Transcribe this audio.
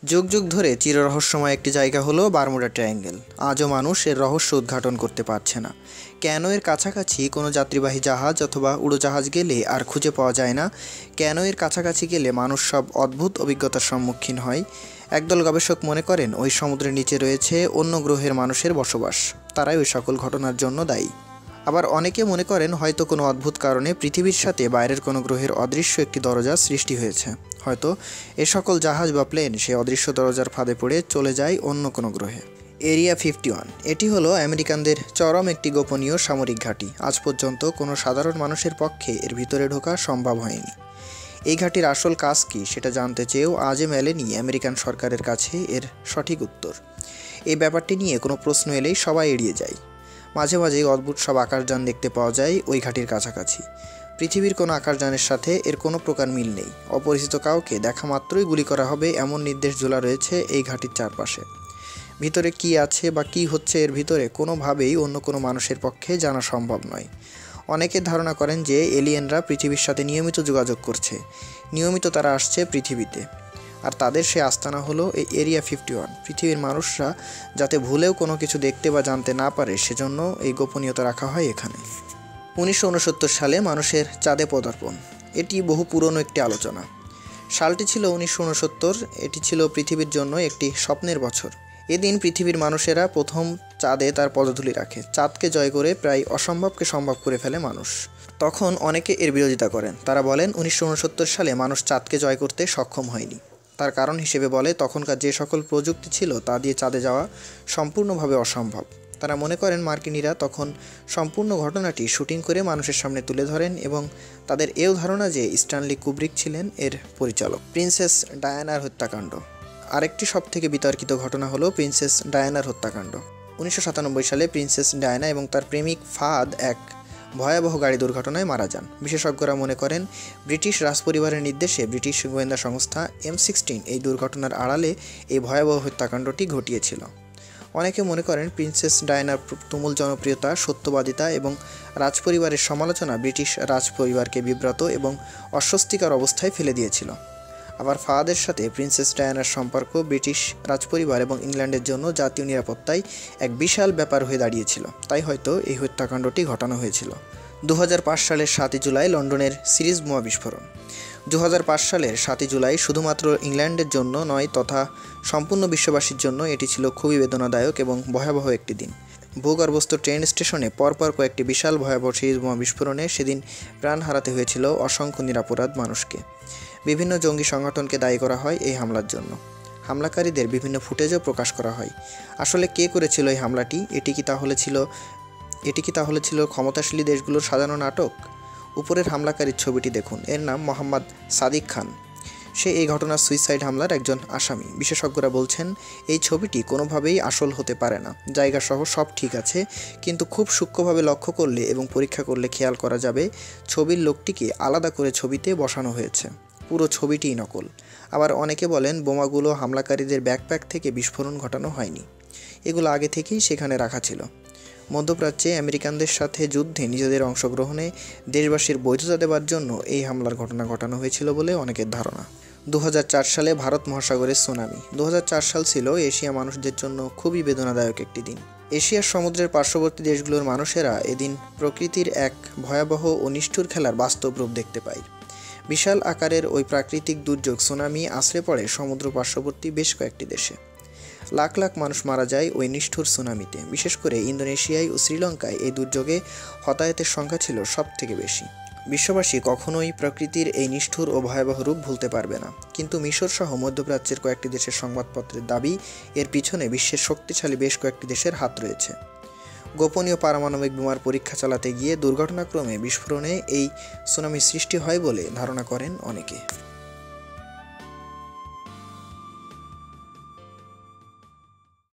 যুগ যুগ ধরে চিররহস্যময় একটি জায়গা হলো বারমুডা ট্রায়াঙ্গেল। আজও মানুষ এর রহস্য উদ্ঘাটন করতে পারছে না। কেন এর কাছাকাছি কোনো যাত্রীবাহী জাহাজ অথবা উড়োজাহাজ গেলে আর খুঁজে পাওয়া যায় না? কেন এর কাছাকাছি গেলে মানুষ সব অদ্ভুত অভিজ্ঞতার সম্মুখীন হয়? একদল গবেষক মনে করেন ওই সমুদ্রের নিচে রয়েছে অন্য গ্রহের মানুষের বসবাস, তারাই ওই সকল ঘটনার জন্য দায়ী। আবার অনেকে মনে করেন হয়তো কোনো অদ্ভুত কারণে পৃথিবীর সাথে বাইরের কোনো গ্রহের অদৃশ্য একটি দরজা সৃষ্টি হয়েছে। হয়তো এ সকল জাহাজ বা প্লেন সেই অদৃশ্য দরজার ফাঁদে পড়ে চলে যায় অন্য কোনো গ্রহে। এরিয়া 51 এটি হলো আমেরিকানদের চরম একটি গোপনীয় সামরিক ঘাঁটি। আজ পর্যন্ত কোনো সাধারণ মানুষের পক্ষে এর ভিতরে ঢোকা সম্ভব হয়নি। এই ঘাঁটির আসল কাজ কী সেটা জানতে চেয়েও আজও মেলেনি আমেরিকান সরকারের কাছে এর সঠিক উত্তর। এই ব্যাপারটি নিয়ে কোনো প্রশ্ন এলেই সবাই এড়িয়ে যায়। মাঝে মাঝেই অদ্ভুত সব আকাশযান দেখতে পাওয়া যায় ওই ঘাঁটির কাছাকাছি। পৃথিবীর কোনো আকাশযানের সাথে এর কোনো প্রকার মিল নেই। অপরিচিত কাউকে দেখা মাত্রই গুলি করা হবে এমন নির্দেশ ঝোলা রয়েছে এই ঘাঁটির চারপাশে। ভিতরে কি আছে বা কি হচ্ছে এর ভিতরে কোনোভাবেই অন্য কোনো মানুষের পক্ষে জানা সম্ভব নয়। অনেকে ধারণা করেন যে এলিয়েনরা পৃথিবীর সাথে নিয়মিত যোগাযোগ করছে, নিয়মিত তারা আসছে পৃথিবীতে, আর তাদের সে আস্তানা হলো এই এরিয়া 51। পৃথিবীর মানুষরা যাতে ভুলেও কোনো কিছু দেখতে বা জানতে না পারে সেজন্য এই গোপনীয়তা রাখা হয় এখানে। 1969 সালে মানুষের চাঁদে পদার্পণ, এটি বহু পুরনো একটি আলোচনা। সালটি ছিল 1969। এটি ছিল পৃথিবীর জন্য একটি স্বপ্নের বছর। এদিন পৃথিবীর মানুষেরা প্রথম চাঁদে তার পদধূলি রাখে। চাঁদকে জয় করে প্রায় অসম্ভবকে সম্ভব করে ফেলে মানুষ। তখন অনেকে এর বিরোধিতা করেন। তারা বলেন 1969 সালে মানুষ চাঁদকে জয় করতে সক্ষম হয়নি। তার কারণ হিসেবে বলে তখনকার যে সকল প্রযুক্তি ছিল তা দিয়ে চাঁদে যাওয়া সম্পূর্ণভাবে অসম্ভব। তারা মনে করেন মার্কিনীরা তখন সম্পূর্ণ ঘটনাটি শুটিং করে মানুষের সামনে তুলে ধরেন এবং তাদের এও ধারণা যে স্ট্যানলি কুব্রিক ছিলেন এর পরিচালক। প্রিন্সেস ডায়ানার হত্যাকাণ্ড আরেকটি সবথেকে বিতর্কিত ঘটনা হলো প্রিন্সেস ডায়ানার হত্যাকাণ্ড। 1997 সালে প্রিন্সেস ডায়ানা এবং তার প্রেমিক ফাহাদ এক ভয়াবহ গাড়ি দুর্ঘটনায় মারা যান। বিশেষজ্ঞরা মনে করেন ব্রিটিশ রাজপরিবারের নির্দেশে ব্রিটিশ গোয়েন্দা সংস্থা M16 এই দুর্ঘটনার আড়ালে এই ভয়াবহ হত্যাকাণ্ডটি ঘটিয়েছিল। অনেকে মনে করেন প্রিন্সেস ডায়ানার তুমুল জনপ্রিয়তা, সত্যবাদিতা এবং রাজপরিবারের সমালোচনা ব্রিটিশ রাজপরিবারকে বিব্রত এবং অস্বস্তিকর অবস্থায় ফেলে দিয়েছিল। আবার ফাহাদের সাথে প্রিন্সেস ডায়ানার সম্পর্ক ব্রিটিশ রাজপরিবার এবং ইংল্যান্ডের জন্য জাতীয় নিরাপত্তায় এক বিশাল ব্যাপার হয়ে দাঁড়িয়েছিল। তাই হয়তো এই হত্যাকাণ্ডটি ঘটানো হয়েছিল। 2005 সালের 7 জুলাই লন্ডনের সিরিজ বোমা বিস্ফোরণ। 2005 সালের 7 জুলাই শুধুমাত্র ইংল্যান্ডের জন্য নয় তথা সম্পূর্ণ বিশ্ববাসীর জন্য এটি ছিল খুবই বেদনাদায়ক এবং ভয়াবহ একটি দিন। ভূগর্ভস্থ ট্রেন স্টেশনে পরপর কয়েকটি বিশাল ভয়াবহ সিরিজ বোমা বিস্ফোরণে সেদিন প্রাণ হারাতে হয়েছিল অসংখ্য নিরপরাধ মানুষকে। বিভিন্ন জঙ্গি সংগঠনকে দায়ী করা হয় এই হামলার জন্য। হামলাকারীদের বিভিন্ন ফুটেজও প্রকাশ করা হয়। আসলে কে করেছিল এই হামলাটি? এটি কি তাহলে ছিল ক্ষমতাশালী দেশগুলোর সাজানো নাটক? উপরের হামলাকারীর ছবিটি দেখুন। এর নাম মোহাম্মদ সাদিক খান। সে এই ঘটনার সুইসাইড হামলার একজন আসামি। বিশেষজ্ঞরা বলছেন এই ছবিটি কোনোভাবেই আসল হতে পারে না। জায়গাসহ সব ঠিক আছে, কিন্তু খুব সূক্ষ্মভাবে লক্ষ্য করলে এবং পরীক্ষা করলে খেয়াল করা যাবে ছবির লোকটিকে আলাদা করে ছবিতে বসানো হয়েছে। পুরো ছবিটিই নকল। আবার অনেকে বলেন বোমাগুলো হামলাকারীদের ব্যাকপ্যাক থেকে বিস্ফোরণ ঘটানো হয়নি, এগুলো আগে থেকেই সেখানে রাখা ছিল। মধ্যপ্রাচ্যে আমেরিকানদের সাথে যুদ্ধে নিজেদের অংশগ্রহণে দেশবাসীর বৈধতা দেওয়ার জন্য এই হামলার ঘটনা ঘটানো হয়েছিল বলে অনেকের ধারণা। 2004 সালে ভারত মহাসাগরের সুনামি। 2004 সাল ছিল এশিয়া মানুষদের জন্য খুবই বেদনাদায়ক একটি দিন। এশিয়ার সমুদ্রের পার্শ্ববর্তী দেশগুলোর মানুষেরা এদিন প্রকৃতির এক ভয়াবহ ও নিষ্ঠুর খেলার বাস্তব রূপ দেখতে পায়। বিশাল আকারের ওই প্রাকৃতিক দুর্যোগ সুনামি আছড়ে পড়ে সমুদ্র পার্শ্ববর্তী বেশ কয়েকটি দেশে। লাখ লাখ মানুষ মারা যায় ওই নিষ্ঠুর সুনামিতে। বিশেষ করে ইন্দোনেশিয়ায় ও শ্রীলঙ্কায় এই দুর্যোগে হতাহতের সংখ্যা ছিল সবথেকে বেশি। বিশ্ববাসী কখনোই প্রকৃতির এই নিষ্ঠুর ও ভয়াবহ রূপ ভুলতে পারবে না। কিন্তু মিশর সহ মধ্যপ্রাচ্যের কয়েকটি দেশের সংবাদপত্রের দাবি এর পিছনে বিশ্বের শক্তিশালী বেশ কয়েকটি দেশের হাত রয়েছে। গোপনীয় পারমাণবিক বোমার পরীক্ষা চালাতে গিয়ে দুর্ঘটনাক্রমে বিস্ফোরণে এই সুনামি সৃষ্টি হয় বলে ধারণা করেন অনেকে।